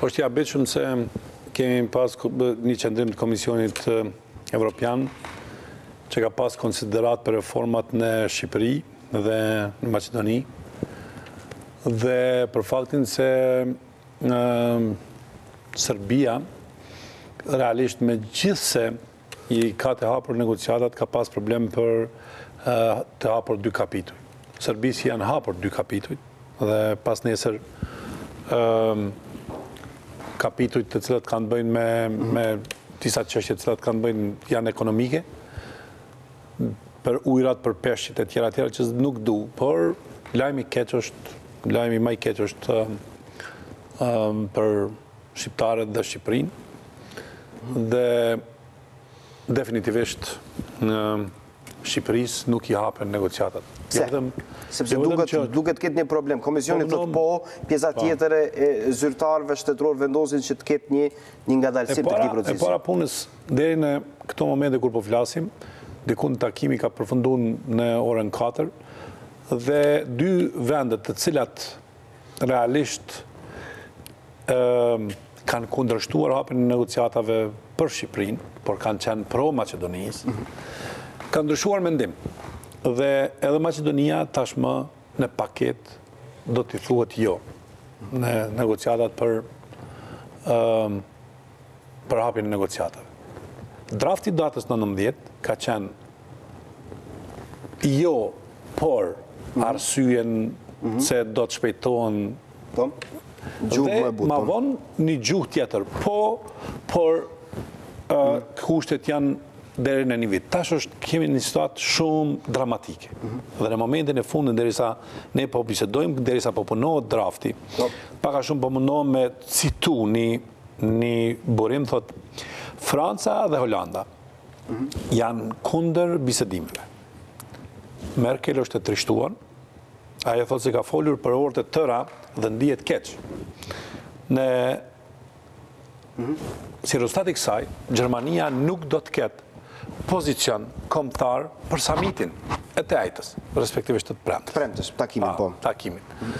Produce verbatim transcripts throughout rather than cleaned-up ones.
është i habitshëm se kemi pas një qendrim të Komisionit Evropian që ka pas konsiderat për reformat në Shqipëri dhe në Maqedoni dhe për faktin se uh, Serbia realisht me gjithse i ka të hapur negociatat, ka pas problem për uh, të hapur dy kapituj. Serbisë janë hapur dy kapituj dhe pas nesër uh, kapitujt të cilat kanë bëjnë me, me disa çështje të cilat kanë bëjnë janë ekonomike, për ujrat, për peshqit e tjera tjera që nuk du, por lajmi keq është, lajmi më i keq është um, um, për shqiptarët dhe Shqipërinë dhe definitivisht në Shqipërisë nuk i hapen negociatat. Pse? Sepse duket ketë një problem. Komisioni thotë po, pjesa tjetër e zyrtarëve shtetëror vendosin që të ketë një një ngadalësim të këtij procesi. E para punës deri në këto momente kur po flasim, diku në takimi ka përfunduar në orën katër dhe dy vendet të cilat realisht ë kanë kundërshtuar hapjen e negociatave për Shqipërinë, por kanë qenë pro Maqedonisë, mm-hmm. kanë ndryshuar mendim. Dhe edhe Maqedonia tashmë në paket do t'i thuhet jo në negociatat për um, për hapjen e negociatave. Drafti datës nëntëmbëdhjetë ka qenë jo, por mm-hmm. arsyen mm-hmm. se do të shpejtohen dhe ma vonë një gjuhë tjetër, po, por uh, mm-hmm. kushtet janë deri në një vit. Tash është kemi një situatë shumë dramatike. Mm-hmm. Dhe në momentin e fundit derisa ne po bisedojmë, derisa po punohet drafti, no. Paka shumë po mundohem me citu një, një burim, thot Franca dhe Holanda mm-hmm. janë kundër bisedimeve. Merkel është e trishtuar, ajo thot se ka folur për orë të tëra dhe ndihet keq. Në mm-hmm. si rezultat i kësaj, Gjermania nuk do të ketë pozicion kombëtar për samitin e të ajtës, respektivisht të premtës. Premtës, takimin, po. Takimin.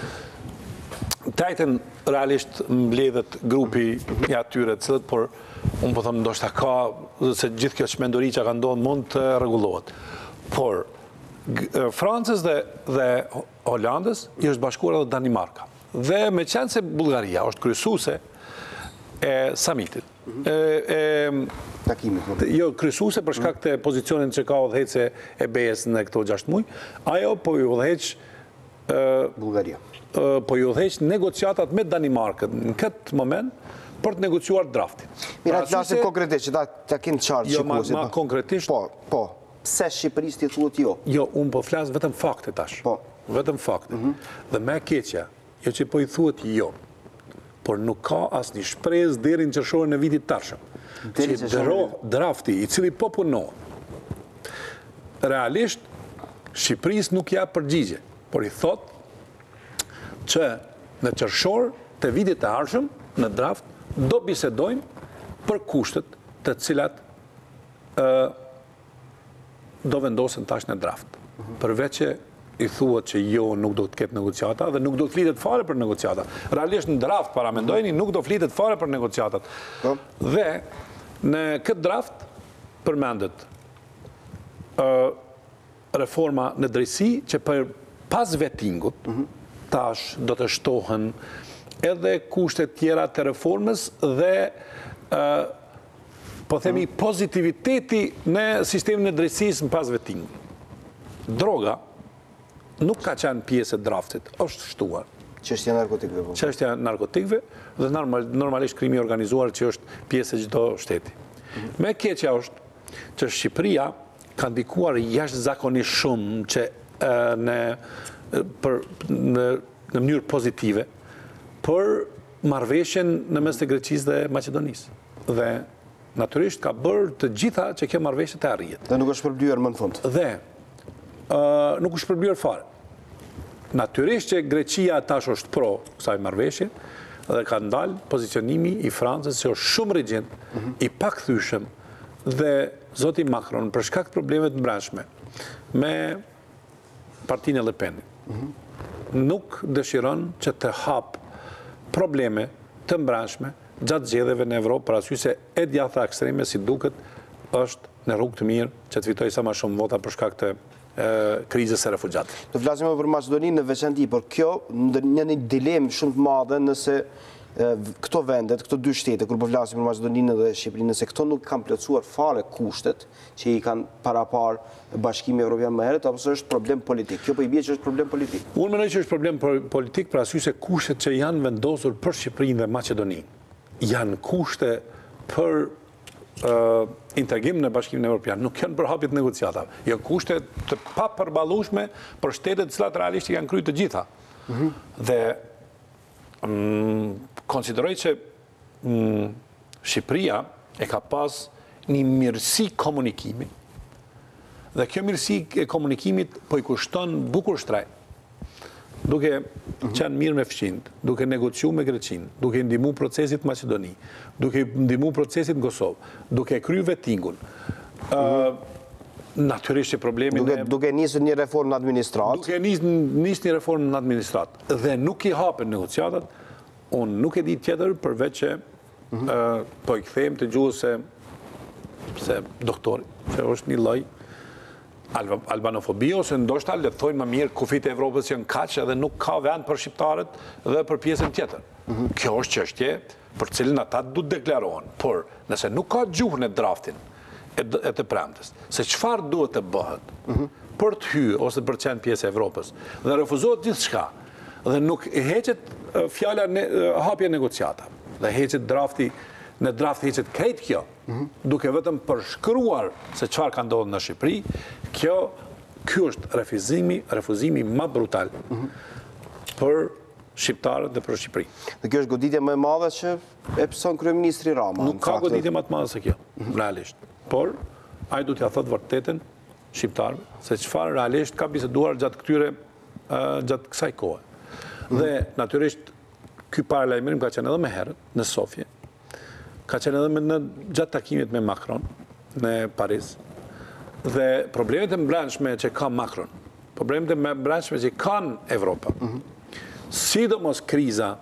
Të ajtën realisht mbledhet grupi i atyre të cilët, por unë po thëmë ndoshta ka, se gjithë kjo çmenduri që ka ndodhur mund të rregullohet. Por Francës dhe, dhe Holandës i është bashkuar edhe Danimarka. Dhe me qenë se Bullgaria është kryesuese e samitit, e, e takimit. Jo, kryesuse për shkak të pozicionin që ka udhëheqëse e B E S në këto gjashtë muaj, ajo po i udhëheq Bullgaria. Po i udhëheq negociatat me Danimarkën në këtë moment për të negociuar draftin. Mira, të flasim konkretisht, që ta kenë qartë shikuesit. Jo, ma konkretisht. Po, po. Pse Shqipërisë ti thuhet jo? Jo, unë po flas vetëm fakte tash. Po. Vetëm fakte. Dhe më e keqja, jo që po i thuhet jo, por nuk ka asnjë shpresë deri në qershorin e vitit të tashëm. Që dëro drafti i cili po punohet. Realisht, Shqipërisë nuk ja përgjigje, por i thot që në qershor të vitit të ardhshëm, në draft, do bisedojmë për kushtet të cilat uh, do vendosen tash në draft. Përveç që i thuhet që jo nuk do të ketë negociata dhe nuk do të flitet fare për negociata. Realisht në draft paramendojni nuk do flitet fare për negociatat. Dhe në këtë draft përmendet uh, reforma në drejtësi që për pas vetingut mm-hmm. tash do të shtohen edhe kushtet tjera të reformës dhe uh, po themi mm-hmm. pozitiviteti në sistemin e drejtësisë në pas vetingut. Droga nuk ka qenë pjesë e draftit, është shtuar. Çështja e narkotikëve. Po. Çështja e narkotikëve dhe normal, normalisht krimi organizuar që është pjesë e çdo shteti. Mm-hmm. Me keqja është që Shqipëria ka ndikuar jashtëzakonisht shumë që e, në, për, në, në mënyrë pozitive për marrëveshjen në mes të Greqisë dhe Maqedonisë. Dhe natyrisht ka bërë të gjitha që kjo marrëveshje të arrihet. Dhe nuk është përblyer më në fund. Dhe uh, nuk është përblyer fare. Natyrisht që Greqia tash është pro kësaj marrëveshje dhe ka ndalë pozicionimi i Francës që është shumë rigjid, mm-hmm. i pakthyeshëm dhe zoti Macron për shkak të problemeve të brendshme me partinë e Le Penit. Mm-hmm. Nuk dëshiron që të hap probleme të mbrëmshme gjatë zgjedhjeve në Evropë, për arsye se e djatha ekstreme si duket është në rrugë të mirë që të fitojë sa më shumë vota për shkak të krizës së refugjatëve. Të flasim për Maqedoninë në veçantë, por kjo një një dilemë shumë të madhe nëse këto vendet, këto dy shtete, kur po flasim për Maqedoninë dhe Shqipërinë, nëse këto nuk kanë plotësuar fare kushtet që i kanë parapar Bashkimi Evropian më herët, apo është problem politik. Kjo po i bie që është problem politik. Unë mendoj që është problem politik për arsye se kushtet që janë vendosur për Shqipërinë dhe Maqedoninë janë kushte për Uh, integrim në Bashkimin Evropian, nuk janë për hapjet negociatave. Janë kushte të papërballueshme për shtetet të cilat realisht janë kryer të gjitha. Mm-hmm. Dhe um, konsideroj që um, Shqipëria e ka pas një mirësi komunikimi. Dhe kjo mirësi e komunikimit po i kushton bukur shtrejt. Duke qenë mirë me fqinjt, duke negociu me Greqinë, duke ndihmu procesit Maqedoni, duke ndihmu procesit në Kosovë, duke kry vetingun. Uh, Natyrisht që problemin duke, e... Duke nisë një reformë në administratë. Duke nisë nis një reformë në administratë. Dhe nuk i hapen negociatat, unë nuk e di tjetër përveç që mm -hmm. uh, po i kthejmë të gjuhës se, se doktori, që është një lloj albanofobia, ose ndoshta le të thojnë më mirë kufit e Evropës janë kaq edhe nuk ka vend për shqiptarët dhe për pjesën tjetër. Mm-hmm. Kjo është çështje për cilën ata duhet deklarohen, por nëse nuk ka gjuhën e draftin e, e të premtes, se çfarë duhet të bëhet mm-hmm. për të hyrë ose për të qenë pjesë e Evropës, dhe refuzohet gjithçka, dhe nuk heqet fjala ne, hapje negociata, dhe heqet drafti në draft heqet krejt kjo, mm-hmm. duke vetëm përshkruar se çfarë ka ndodhur në Shqipëri, kjo, ky është refuzimi, refuzimi më brutal mm-hmm. për shqiptarët dhe për Shqipëri. Dhe kjo është goditja më e madhe që e pëson kryeministri Rama. Nuk ka goditje më të madhe se kjo, mm-hmm. realisht. Por ai duhet t'ia thotë vërtetën shqiptarëve se çfarë realisht ka biseduar gjatë këtyre uh, gjatë kësaj kohe. Mm-hmm. Dhe natyrisht ky paralajmërim ka qenë edhe më herët në Sofje. Ka qenë edhe në gjatë takimit me Macron në Paris. Dhe problemet e mbrëmshme që ka Macron, problemet e mbrëmshme që kanë Evropa, mm-hmm. sidomos kriza,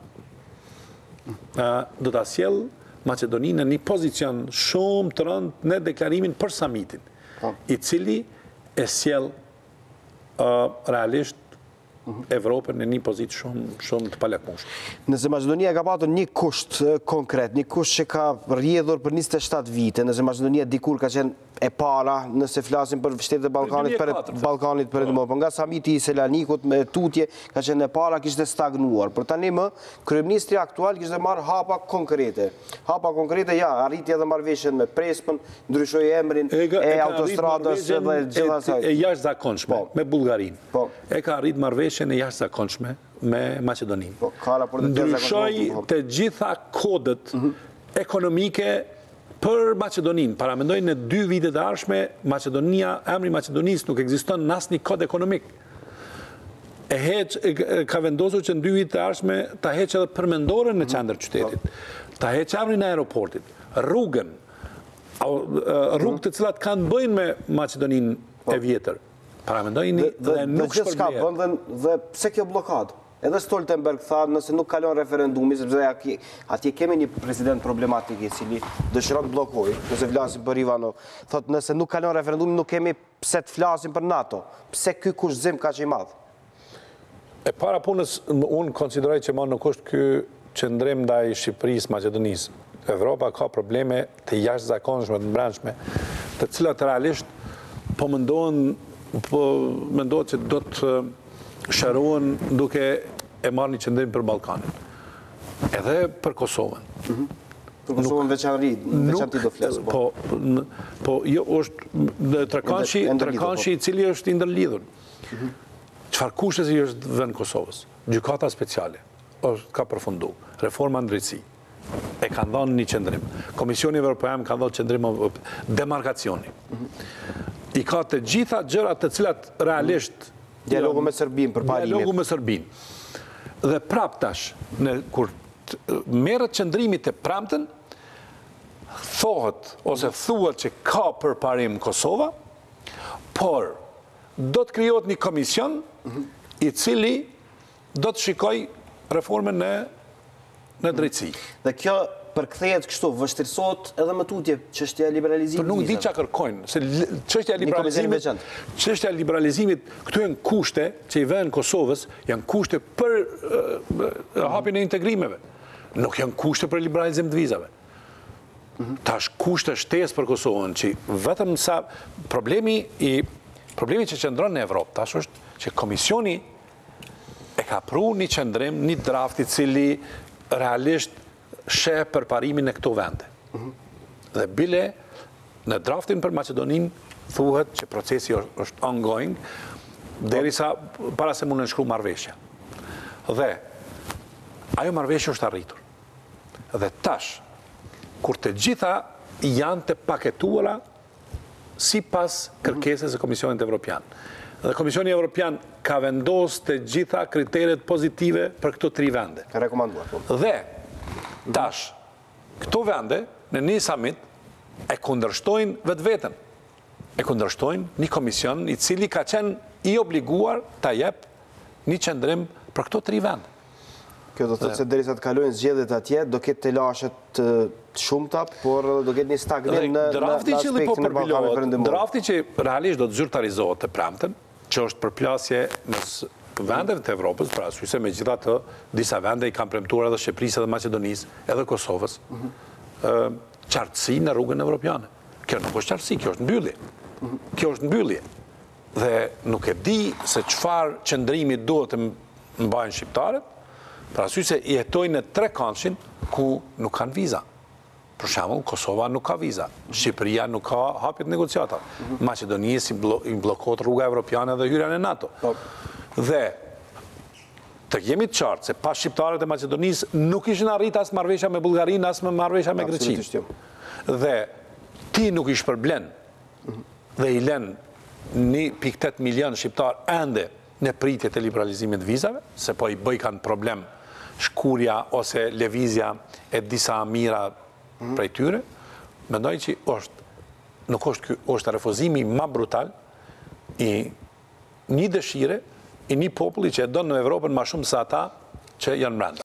uh, do ta sjell Maqedoninë në një pozicion shumë të rëndë në deklarimin për samitin, oh. i cili e sjell uh, realisht Evropën në një pozitë shumë, shumë të palakmueshme. Nëse Maqedonia ka patur një kusht konkret, një kusht që ka rrjedhur për njëzet e shtatë vite, nëse Maqedonia dikur ka qenë e para, nëse flasim për shtetet e Ballkanit, për Ballkanit Perëndimor, por nga samiti i Selanikut me tutje ka qenë e para, kishte stagnuar. Por tani më kryeministri aktual kishte marrë hapa konkrete. Hapa konkrete, ja, arriti edhe marrëveshjen me Prespën, ndryshoi emrin e, e autostradës dhe gjitha asaj. E jashtëzakonshme po. me Bullgarinë. Po. E ka arrit marrëveshjen e jashtëzakonshme me Maqedoninë. Po, ka raporte të ndryshoi të gjitha kodët mm-hmm. ekonomike për Maqedoninë. Paramendoj në dy vitet e ardhshme, Maqedonia, emri Maqedonisë nuk ekziston në asnjë kod ekonomik. E heq, e, ka vendosur që në dy vitet e ardhshme ta heqë edhe përmendoren në qendër qytetit, ta heqë emrin e aeroportit, rrugën, rrugë të cilat kanë bëjnë me Maqedoninë e vjetër. Paramendojni dhe, dhe, dhe nuk shpërblehet. Dhe pse kjo blokadë? Edhe Stoltenberg tha nëse nuk kalon referendumi, sepse atje kemi një president problematik i cili dëshiron të bllokojë, nëse flasim për Ivanov, thotë nëse nuk kalon referendumi nuk kemi pse të flasim për NATO. Pse ky kushtzim kaq i madh? E para punës, unë konsideroj që më nuk është ky qëndrim ndaj Shqipërisë, Maqedonisë. Evropa ka probleme të jashtëzakonshme, të mbrëmshme, të cilat realisht po mendohen, po mendohet që do të shërohen duke e marrë një qëndrim për Ballkanin. Edhe për Kosovën. Mm-hmm. Për Kosovën veçanti do flas. Po, po, po jo është trekanshi i cili është i ndërlidhur. Mm-hmm. Çfarë kushtesi është vend Kosovës? Gjykata speciale është ka përfundu. Reforma në drejtësi. E kanë dhënë një qëndrim. Komisioni Evropian ka dhënë qëndrim demarkacioni. Mm-hmm. I ka të gjitha gjërat të cilat realisht dialogu me Serbinë për parimin. Dialogu me Serbinë. Dhe prap tash, në, kur merret qëndrimi të premten, thohet ose thuhet që ka përparim Kosova, por do të krijohet një komision i cili do të shikoj reformën në në drejtësi. Dhe kjo përkthehet kështu, vështirësohet edhe më tutje çështja e liberalizimit. Por nuk di çka kërkojnë, se çështja e liberalizimit, çështja e liberalizimit, këtu janë kushte që i vënë Kosovës, janë kushte për uh, hapjen e integrimeve. Nuk janë kushte për liberalizim të vizave. Tash kushte shtesë për Kosovën që vetëm sa problemi i problemi që qëndron në Evropë tash është që Komisioni e ka pru një qëndrim, një draft i cili realisht sheh përparimin e këto vende. Dhe bile në draftin për Macedonin thuhet që procesi është ongoing derisa para se mund të shkruaj marrëveshja. Dhe ajo marrëveshje është arritur. Dhe tash kur të gjitha janë të paketuara sipas kërkesës së Komisionit Evropian. Dhe Komisioni Evropian ka vendosur të gjitha kriteret pozitive për këto tri vende. Ka rekomanduar. Dhe tash këto vende në një summit e kundërshtojnë vetveten. E kundërshtojnë një komision i cili ka qenë i obliguar ta jep një qendrim për këto tri vende. Kjo do të thotë se derisa të kalojnë zgjedhjet atje, do ketë telashe të shumta, por do ketë një stagnim në drafti që po përpilohet, drafti që realisht do të zyrtarizohet të premten, që është përplasje mes vendeve të Evropës, pra arsye se megjithatë disa vende i kanë premtuar edhe Shqipërisë edhe Maqedonisë, edhe Kosovës, qartësi në rrugën evropiane. Kjo nuk është qartësi, kjo është mbyllje. Kjo është mbyllje. Dhe nuk e di se çfarë qëndrimi duhet të mbajnë shqiptarët, pra arsye se jetojnë në tre këndshin ku nuk kanë viza. Për shembull, Kosova nuk ka viza, Shqipëria nuk ka hapjet negociata, Maqedonisë i bllokohet rruga evropiane dhe hyrja në NATO. Dhe të jemi të qartë se pas shqiptarët e Maqedonisë nuk ishin arrit as marrëveshja me Bullgarinë, as me marrëveshja me Greqinë. Dhe ti nuk i shpërblen dhe i lën një pikë tetë milion shqiptar ende në pritje të liberalizimit vizave, se po i bëj kanë problem shkurja ose lëvizja e disa mira prej tyre, mendoj që është, nuk është ky, është refuzimi më brutal i një dëshire, i një populli që e donë në Evropën më shumë se ata që janë brenda.